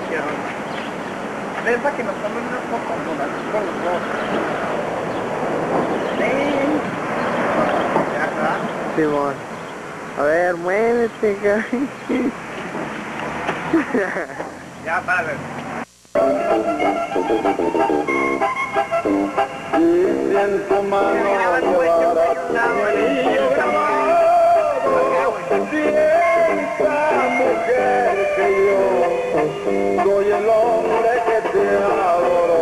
Ven para que nos tomen una foto con los dos. ¿Ya está? Simón. A ver, muévete, cabrón. Ya, párale. Y en tu mano llevarás mi anillo grabado de esa mujer que yo soy el hombre que te adoró.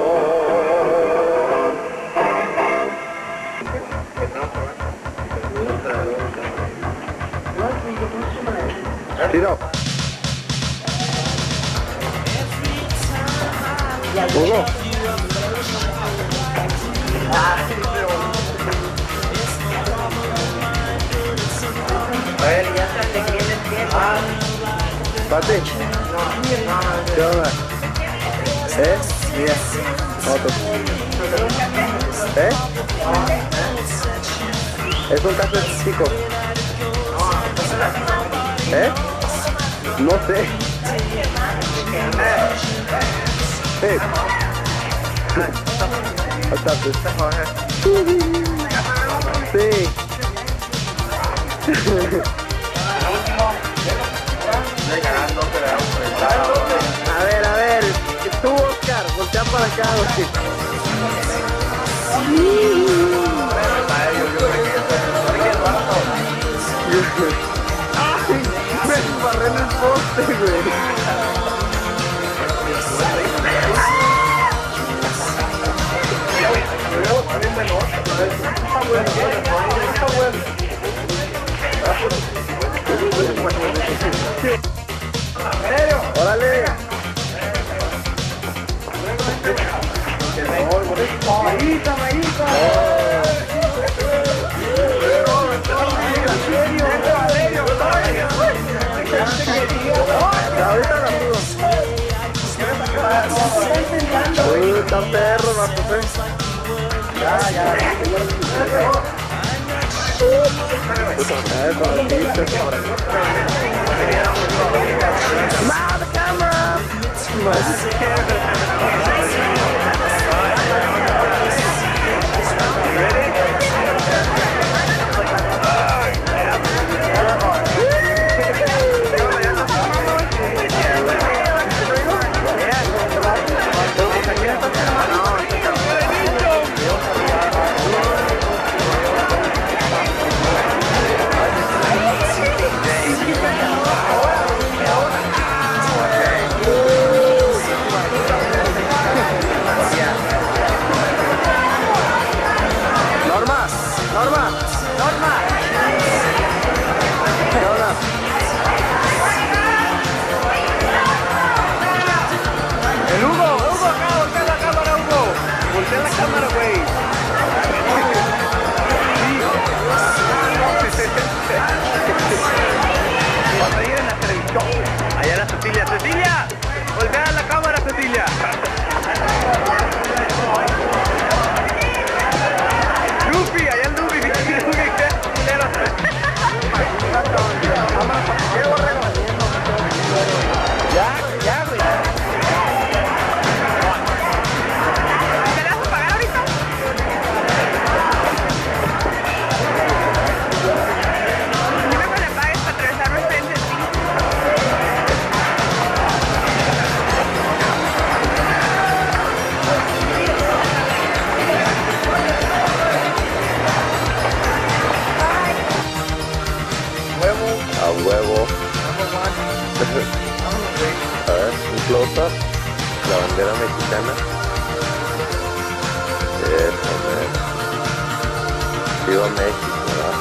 Tiro. Hugo. A ver, ya está, te quieren el tiempo. Pati. ¿Qué onda? Mira. Otro. Es un caso chico. No sé. What's up, dude? Sí. A ver, tú, Oscar, voltea para acá, güey. Ay, me embarré en el poste, güey. ¡Órale! ¡Marita, marita! Ahorita la subo. Uy, está perro, no sé. Ya. Now the camera! ¡Cecilia! ¡Voltea a la cámara, Cecilia! ¡Luffy! ¡Allá el Luffy! Ya, güey. ¿Te la vas a pagar ahorita? Dime que le pagues para atravesarme frente de ti. A huevo. A ver, un close-up. La bandera mexicana. Eso, viva México, ¿verdad?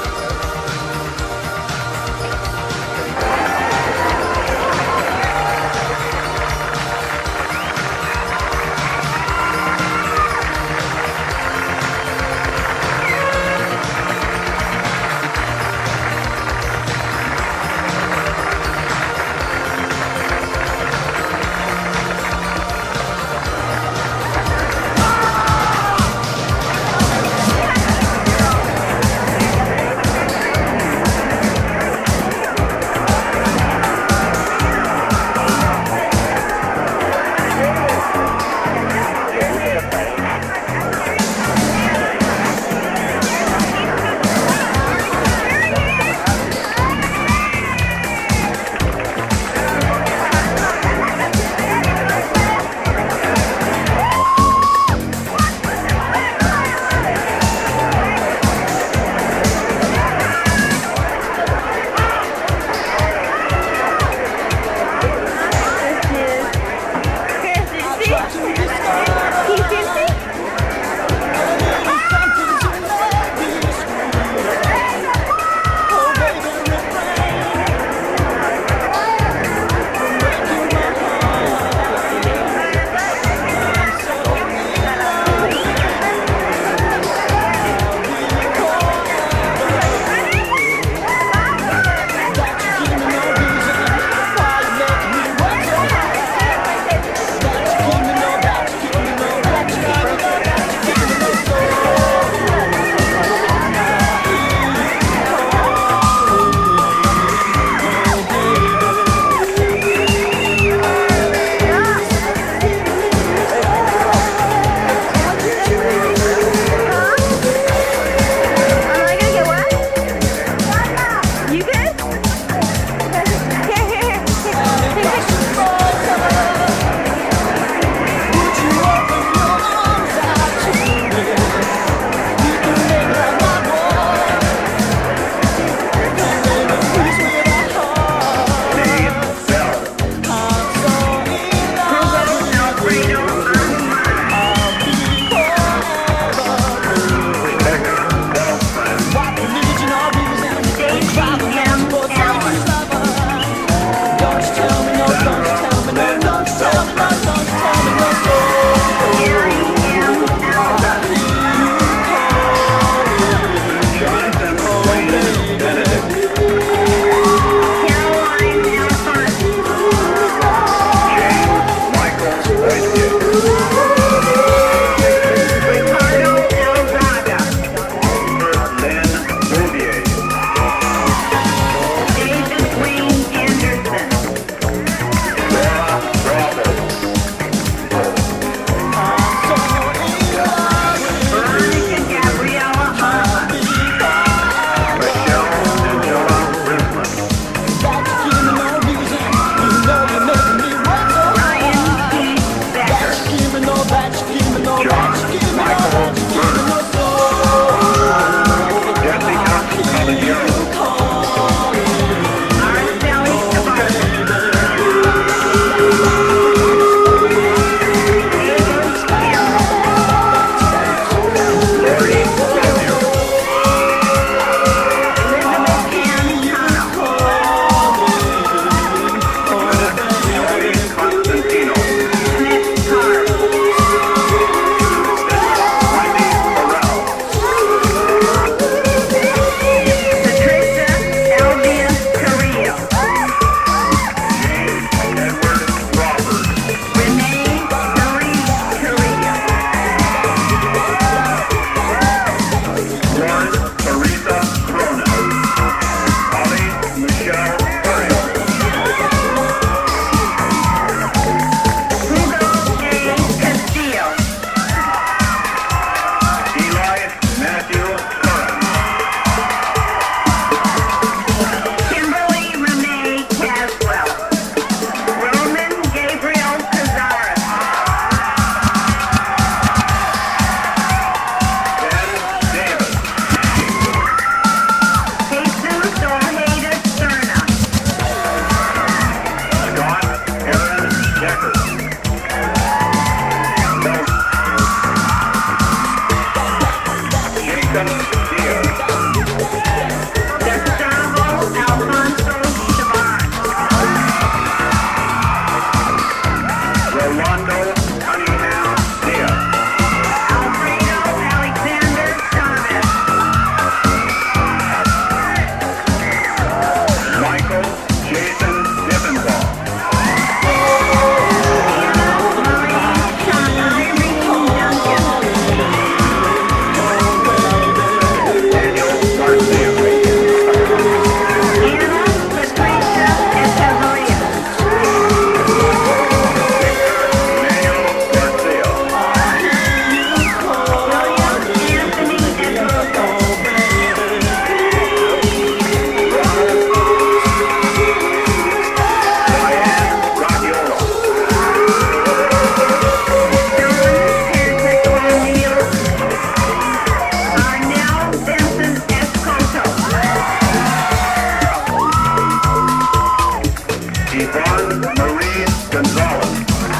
Yvonne Marie Gonzalez.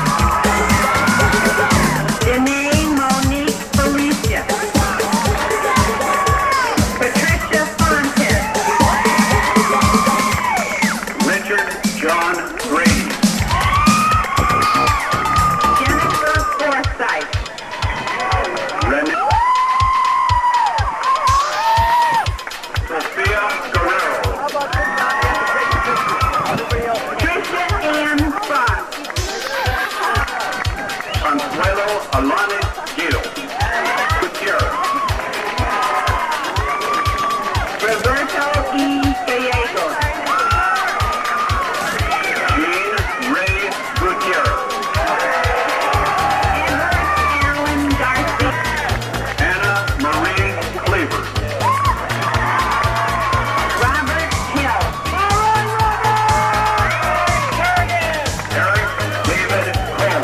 Janae Monique Felicia. Patricia Fontes. Richard John Grady. Jennifer Forsythe. Renee Sophia Guerrero. Tricia Ann Fox. Consuelo Alanis Gil. Gutierrez. Roberto E. Gallegos. Jean Ray Gutierrez. Edward Allen Garcia. Anna Marie Cleaver. Robert Hill. Eric David Cole.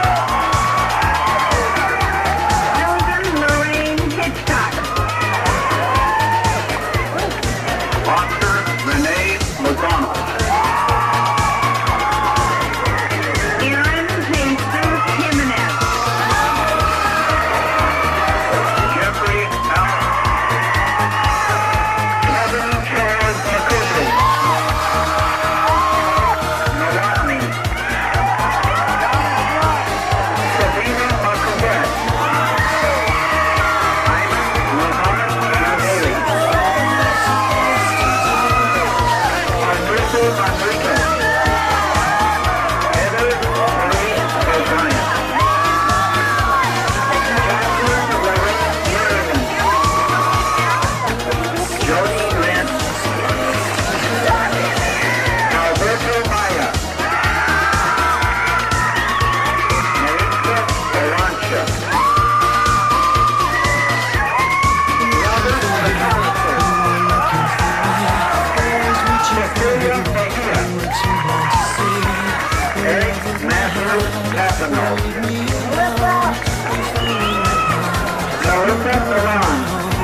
Susan Lorraine Hitchcock. Oscar Renee Lozano. Aaron Jesus Jimenez. Jeffrey Allen. Kevin Charles McCuskey. Nawatni. Sabina McCovet. Ivan Mohammed Daly. Enrique Enriquez. Heather Marie O'Brien. Jacqueline Lorraine Merriman. Jody Lynn. Alberto Maya. Maritza Arancha. Robert McAllister. Cecilia Mejia. Eric Matthew Capino. Larissa Milan.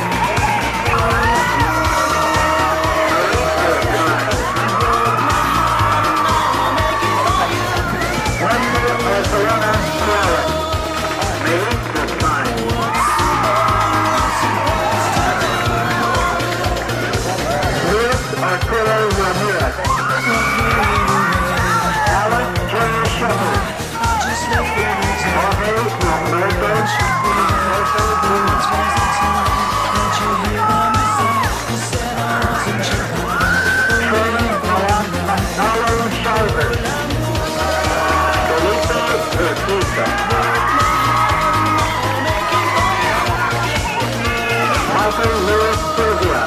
Michael Lewis Sylvia.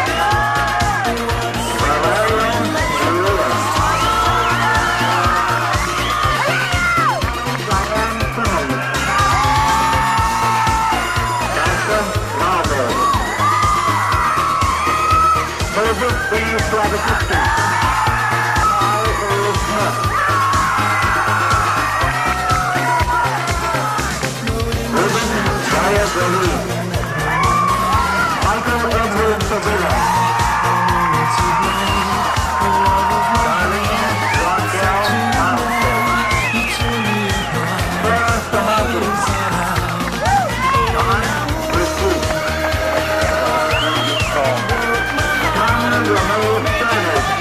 Valerio Chirula. Diane Simmons. Sasha Marvel. Moses B. Slavicinski. Earl Smith. Ruben Zayed Rahim. Michael Edward Sevilla. Darlene Raquel Alston. Sarah Samaki. Don Christie. Carmen Renee Sterners.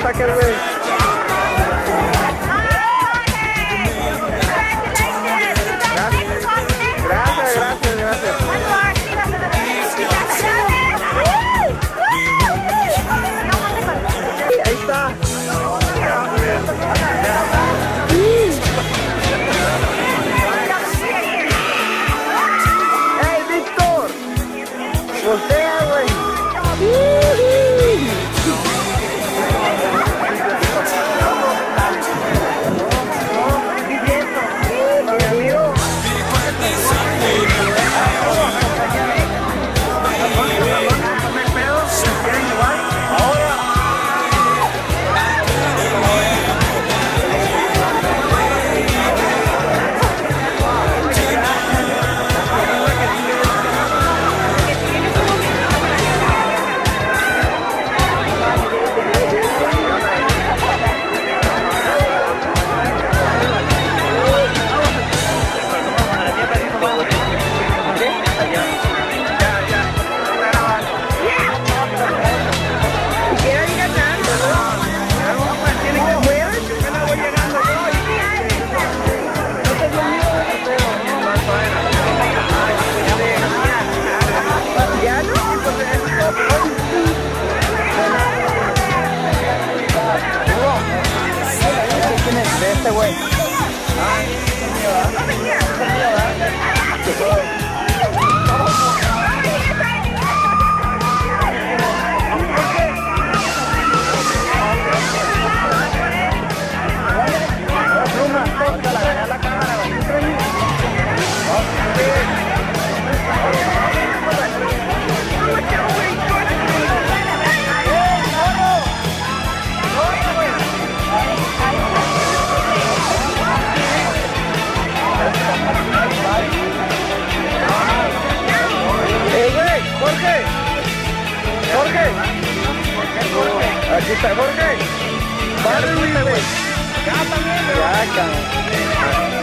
para aquel güey. Gracias. Ahí está. ¡Hey, Víctor! ¡Voltea, güey! Este güey. Jorge. Aquí está Jorge. Vale, güey. Ya también, güey. Ya, cabrón.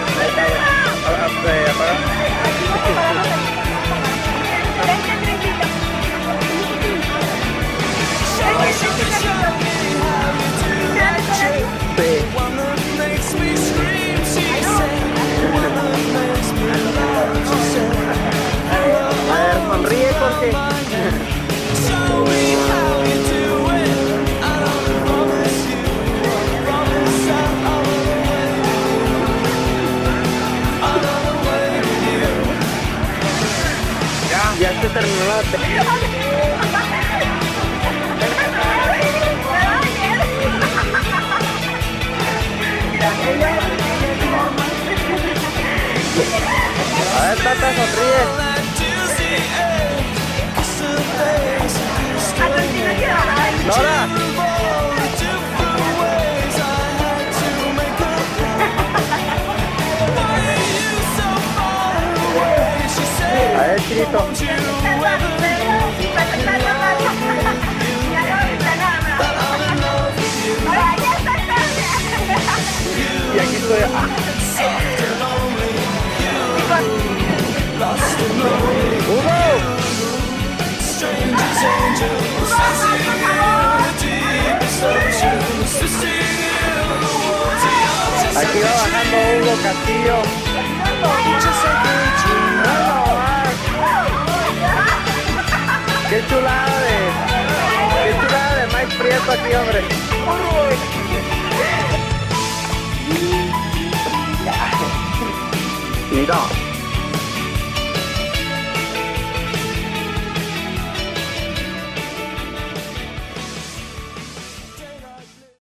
A ver, sonríe, Jorge. Ya se terminó la A ver, Tata, sonríe. Nora. A ver, Chirito. Y aquí estoy. Aquí va bajando Hugo Castillo. Qué chulada de Mike Prieto aquí, hombre. Mira.